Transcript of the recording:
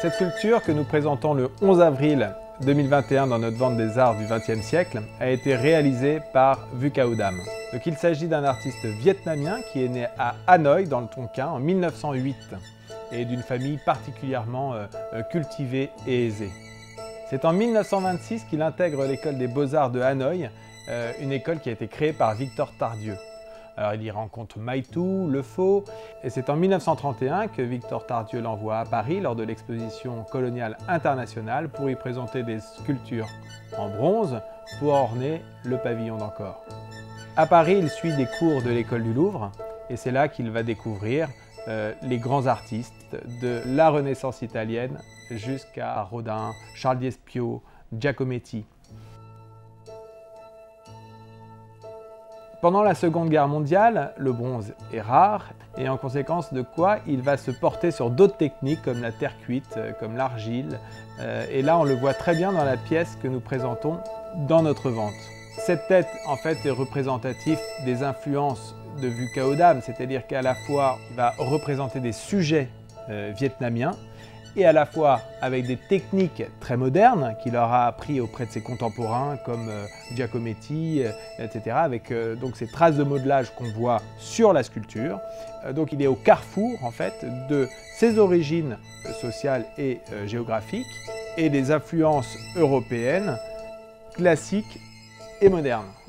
Cette sculpture que nous présentons le 11 avril 2021 dans notre vente des arts du XXe siècle a été réalisée par Vu Cao Dam. Donc, il s'agit d'un artiste vietnamien qui est né à Hanoï dans le Tonkin en 1908 et d'une famille particulièrement cultivée et aisée. C'est en 1926 qu'il intègre l'école des beaux-arts de Hanoï, une école qui a été créée par Victor Tardieu. Alors, il y rencontre Maitou, Le Faux, et c'est en 1931 que Victor Tardieu l'envoie à Paris lors de l'exposition coloniale internationale pour y présenter des sculptures en bronze pour orner le pavillon d'Ancor. À Paris, il suit des cours de l'école du Louvre et c'est là qu'il va découvrir les grands artistes de la Renaissance italienne jusqu'à Rodin, Charles Diespio, Giacometti. Pendant la Seconde Guerre mondiale, le bronze est rare et en conséquence de quoi il va se porter sur d'autres techniques comme la terre cuite, comme l'argile. Et là, on le voit très bien dans la pièce que nous présentons dans notre vente. Cette tête, en fait, est représentative des influences de Vu Cao Dam, c'est-à-dire qu'à la fois, il va représenter des sujets vietnamiens et à la fois avec des techniques très modernes qu'il aura appris auprès de ses contemporains comme Giacometti, etc. avec donc ces traces de modelage qu'on voit sur la sculpture. Donc il est au carrefour en fait de ses origines sociales et géographiques et des influences européennes, classiques et modernes.